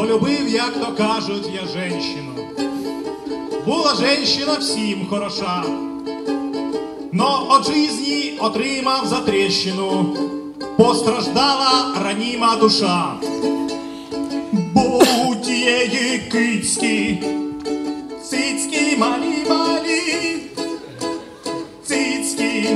полюбив, як то кажуть, я женщину. Була женщина всім хороша, но от жизни отримав затрещину, постраждала раніма душа. Будь її кицькі, цицькі малі-малі, цицькі.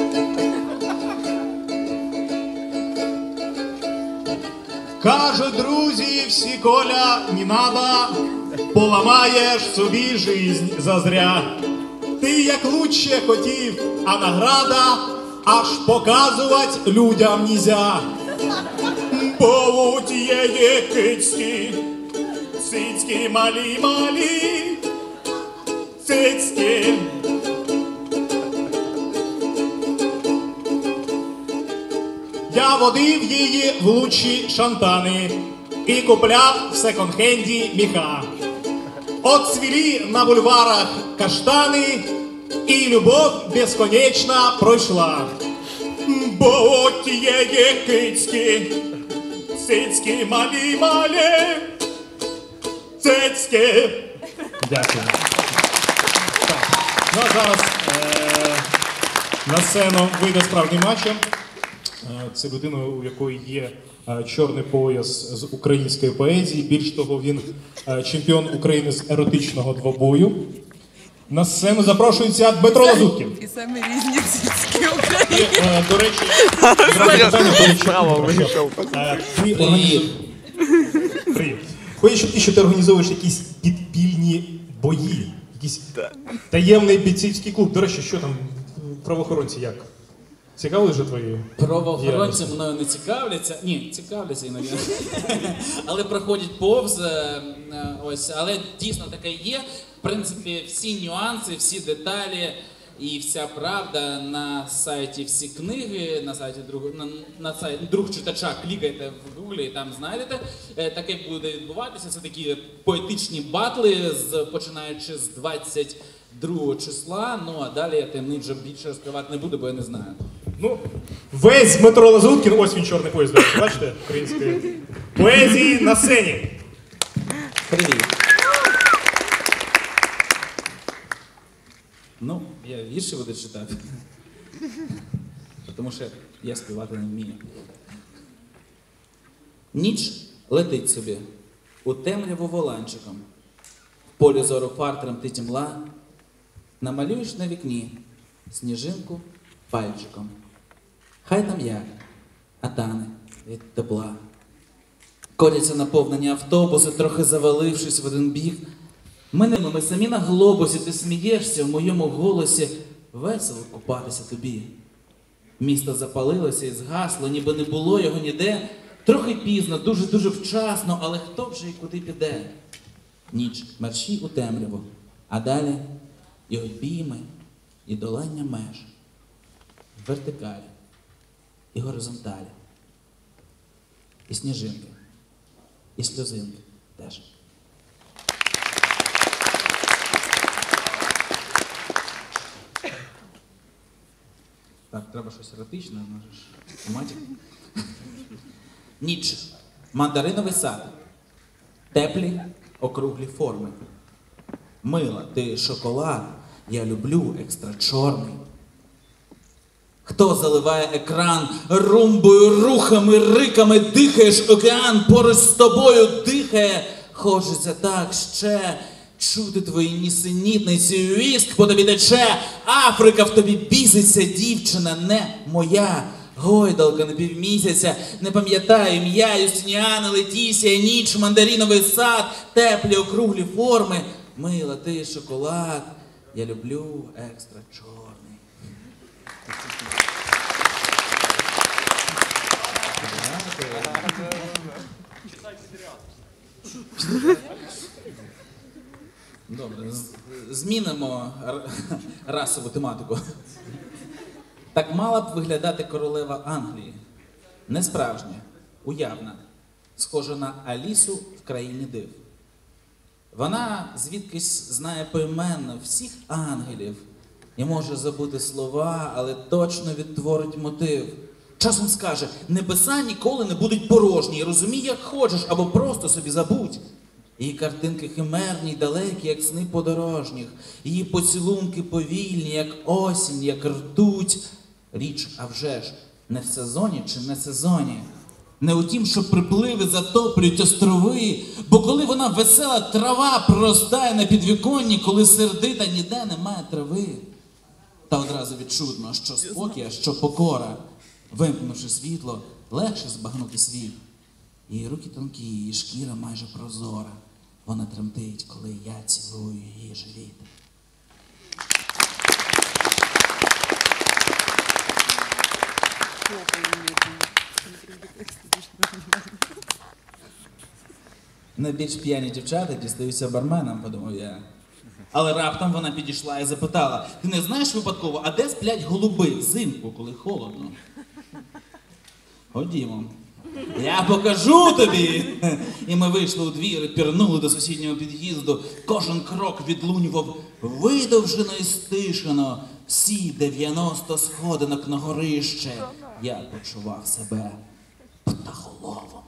Кажуть друзі всі, Коля, не надо, поламаєш собі жизнь зазря. Ти як лучше хотів, а награда аж показувати людям нельзя. Будь її кицькі, цицькі малі-малі, цицькі. Я водив її в лучші шантани і купляв в секонд-хенді міха. От цвілі на бульварах каштани, і любов безконечна пройшла. Будь її кицькі, цицькі малі-малі, цицькі. Дякую. Так. Ну а зараз на сцену вийде справжній матч. Це людина, у якої є чорний пояс з української поезії. Більш того, він чемпіон України з еротичного двобою. На сцену запрошується Дмитро Лазуткін. І самі різні цицьки України. І, до речі, Привіт. Що ти організовуєш якісь підпільні бої, якийсь таємний бійцівський клуб. До речі, що там правоохоронці як? Цікавили вже твої? Правоохоронці мною не цікавляться. Ні, цікавляться іноді. Але проходять повз. Ось, але дійсно таке є. В принципі, всі нюанси, всі деталі і вся правда на сайті всі книги, на сайті друг читача, клікайте в гуглі і там знайдете. Таке буде відбуватися. Це такі поетичні батли, починаючи з 22 числа. Ну а далі я таємниць вже більше розкривати не буду, бо я не знаю. Ну, весь Дмитро Лазуткін, ось він чорний пояс, бачите, української поезії на сцені. Привіт. Ну, я вірші буду читати. Тому що я співати не вмію. Ніч летить собі, у темряву воланчиком. В полі зору фар тремтить мла. Намалюєш на вікні сніжинку пальчиком. Хай там як, а тане від тепла. Котяться наповнені автобуси, трохи завалившись в один бік. Ми самі на глобусі, ти смієшся в моєму голосі. Весело купатися тобі. Місто запалилося і згасло, ніби не було його ніде. Трохи пізно, дуже-дуже вчасно, але хто вже і куди піде? Ніч мерщій у темряву, а далі і обійми, і долання меж. Вертикалі, і горизонталі, і сніжинки, і сльозинки теж. Так, треба щось еротичне, можеш. Матік. Ніч. Мандариновий сад. Теплі, округлі форми. Мила, ти шоколад, я люблю екстра чорний. Хто заливає екран румбою, рухами, риками, дихаєш океан, поруч з тобою дихає. Хочеться так ще чути твої нісенітниці, віск по тобі тече, Африка в тобі біситься, дівчина не моя. Гойдалка на півмісяця, не пам'ятаю ім'я, Юстиніана, Летісія, ніч, мандариновий сад, теплі округлі форми. Мила, ти шоколад, я люблю екстра чорний. Добре, змінимо расову тематику. Так мала б виглядати королева Англії. Не справжня, уявна, схожа на Алісу в країні див. Вона звідкись знає поіменно всіх ангелів і може забути слова, але точно відтворить мотив. Часом скаже, небеса ніколи не будуть порожні, розумій, як хочеш, або просто собі забудь. Її картинки химерні й далекі, як сни подорожніх, її поцілунки повільні, як осінь, як ртуть. Річ, а вже ж, не в сезоні чи не сезоні. Не у тім, що припливи затоплюють острови, бо коли вона весела трава проростає на підвіконні, коли сердита ніде немає трави. Та одразу відчутно, що спокій, а що покора. Вимкнувши світло, легше збагнути світ. Її руки тонкі, її шкіра майже прозора. Вона тремтить, коли я цілую її живіт. Найбільш п'яні дівчата дістаються барменам, подумав я. Але раптом вона підійшла і запитала, ти не знаєш випадково, а де сплять голуби взимку, коли холодно? Ходімо. Я покажу тобі! І ми вийшли у двір і пірнули до сусіднього під'їзду. Кожен крок відлунював видовжено і стишено. Всі 90 сходинок на горище. Я почував себе птахоловом.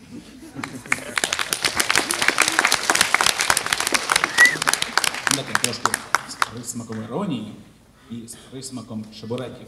Так, трошки з присмаком іронії і з присмаком чебуреків.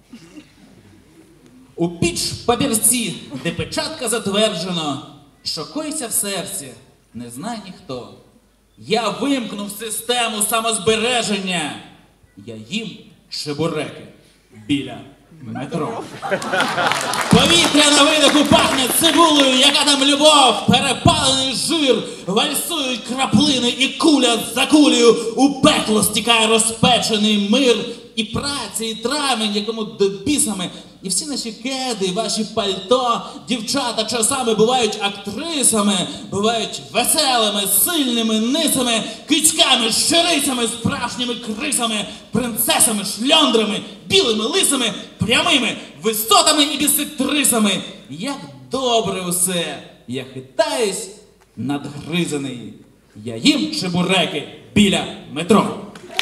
У піч папірці, де печатка затверджено, що коїться в серці, не знає ніхто. Я вимкнув систему самозбереження. Я їм чебуреки біля метро. Повітря на видиху пахне цибулею, яка там любов, перепалений жир, вальсують краплини і куля за кулею, у пекло стікає розпечений мир, і праця, і травень, якому до бісами, і всі наші кеди, і ваші пальто, дівчата часами бувають актрисами, бувають веселими, сильними ницями, кицьками, щирицями, справжніми крисами, принцесами, шльондрами, білими лисами, прямими, висотами і бісектрисами. Як добре усе! Я хитаюсь надгризаний. Я їм чебуреки біля метро.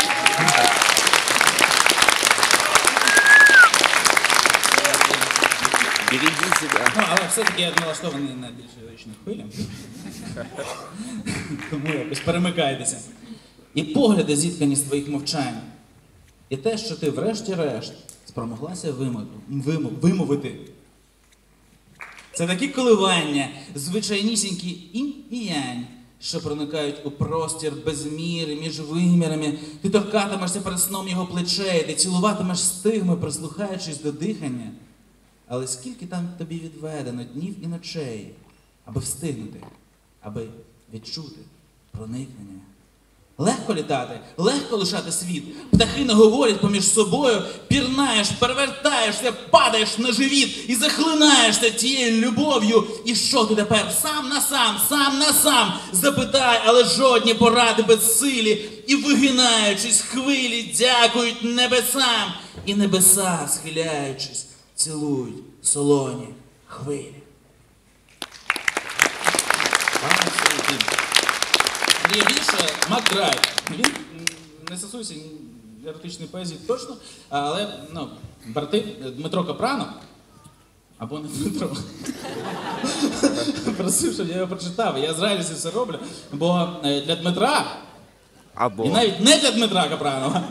Береги себя. Ну, але все-таки я налаштований на більш ліричних хвилях. Тому якось перемикайтеся. І погляди зіткані з твоїх мовчань. І те, що ти врешті-решт спромоглася вимовити. Це такі коливання, звичайнісінькі інь і янь, що проникають у простір без міри, між вимірами. Ти торкатимешся перед сном його плечей, ти цілуватимеш стигми, прислухаючись до дихання. Але скільки там тобі відведено днів і ночей, аби встигнути, аби відчути проникнення. Легко літати, легко лишати світ. Птахи не говорять поміж собою, пірнаєш, перевертаєшся, падаєш на живіт і захлинаєшся тією любов'ю. І що ти тепер? Сам на сам запитай, але жодні поради безсилі. І вигинаючись, хвилі дякують небесам. І небеса, схиляючись, цілують солоні хвилі. Є більше Макдрайв. Він не стосується еротичної поезії точно, але брати Дмитро Капранов, або не Дмитро, просив, щоб я його прочитав. Я з радістю це роблю, бо для Дмитра, і навіть не для Дмитра Капранова,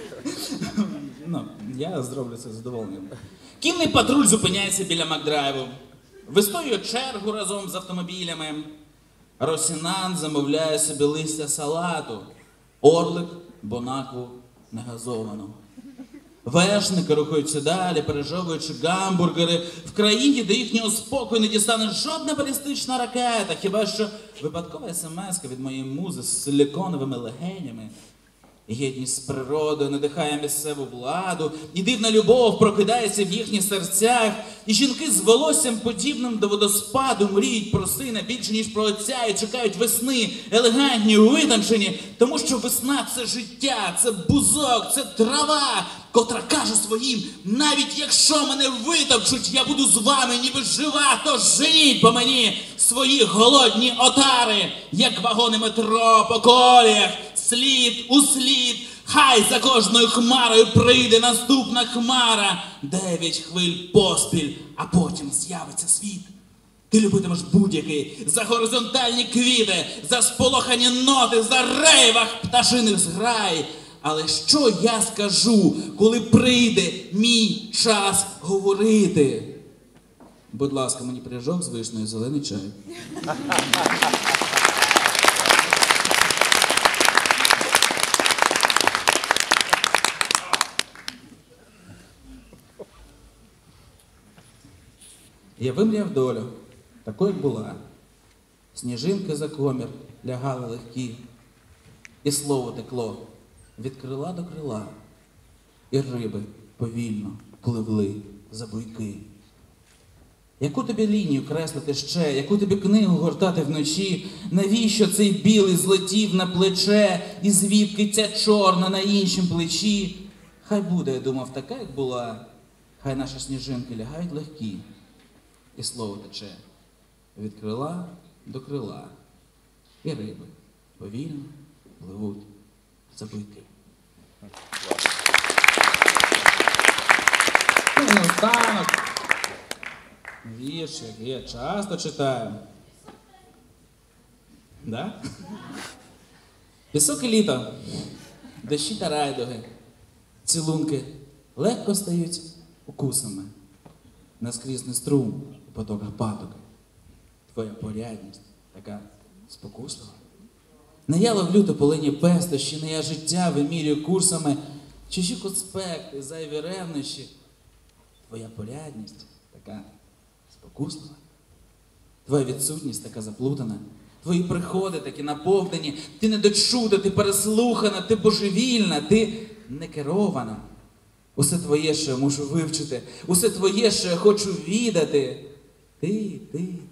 я зроблю це з задоволенням. Кінний патруль зупиняється біля Макдрайву. Вистоює чергу разом з автомобілями. Росінан замовляє собі листя салату. Орлик – бонакву негазовану. Вершники рухаються далі, пережовуючи гамбургери. В країні, де їхнього спокою не дістане жодна балістична ракета, хіба що випадкова смс-ка від моєї музи з силіконовими легенями. Гідність з природою надихає місцеву владу, і дивна любов прокидається в їхніх серцях, і жінки з волоссям подібним до водоспаду мріють про сина більше, ніж про отця, і чекають весни, елегантні, витончені, тому що весна – це життя, це бузок, це трава, котра каже своїм: навіть якщо мене витовчуть, я буду з вами ніби жива, то женіть по мені свої голодні отари, як вагони метро по коліях, слід у слід, Хай за кожною хмарою прийде наступна хмара. 9 хвиль поспіль, а потім з'явиться світ. Ти любитимеш будь-який за горизонтальні квіти, за сполохані ноти, за рейвах пташиних зграй. Але що я скажу, коли прийде мій час говорити? Будь ласка, мені пиріжок з вишнею, зелений чай. Я вимряв долю, такою була. Сніжинки за комір лягали легкі, і слово текло від крила до крила, і риби повільно пливли за буйки. Яку тобі лінію креслити ще, яку тобі книгу гортати вночі, навіщо цей білий злетів на плече, і звідки ця чорна на іншім плечі? Хай буде, я думав, така, як була, хай наші сніжинки лягають легкі, і слово тече від крила до крила, і риби повільно пливуть за буйки. Ну, і наостанок, вірш, який я часто читаю. Да? Пісок і літо, дощі та райдуги, цілунки легко стають укусами. Наскрізний струм у потоках патоки. Твоя порядність така спокуслива. Не я ловлю тополині пестощі, не я життя вимірюю курсами, чужі конспекти, зайві ревнощі. Твоя порядність така спокуслива. Твоя відсутність така заплутана. Твої приходи такі наповнені. Ти недочута, ти переслухана, ти божевільна, ти некерована. Усе твоє, що я мушу вивчити, усе твоє, що я хочу відати. Ти,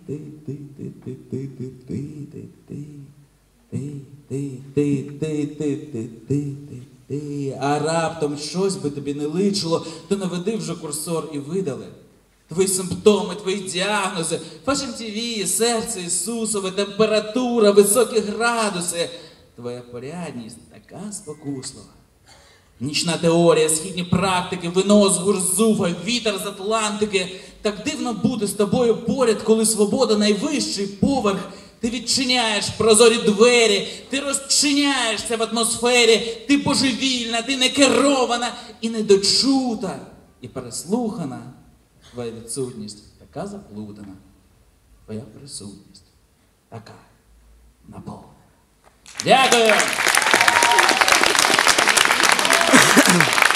а раптом щось би тобі не личило, то наведи вже курсор і видали. Твої симптоми, твої діагнози, Fashion TV, серце Ісусове, температура, високі градуси. Твоя порядність така спокуслива. Нічна теорія, східні практики, вино з Гурзуфа, вітер з Атлантики. Так дивно бути з тобою поряд, коли свобода найвищий поверх. Ти відчиняєш прозорі двері, ти розчиняєшся в атмосфері, ти божевільна, ти некерована і недочута, і переслухана. Твоя відсутність така заплутана, твоя присутність така наповнена. Дякую!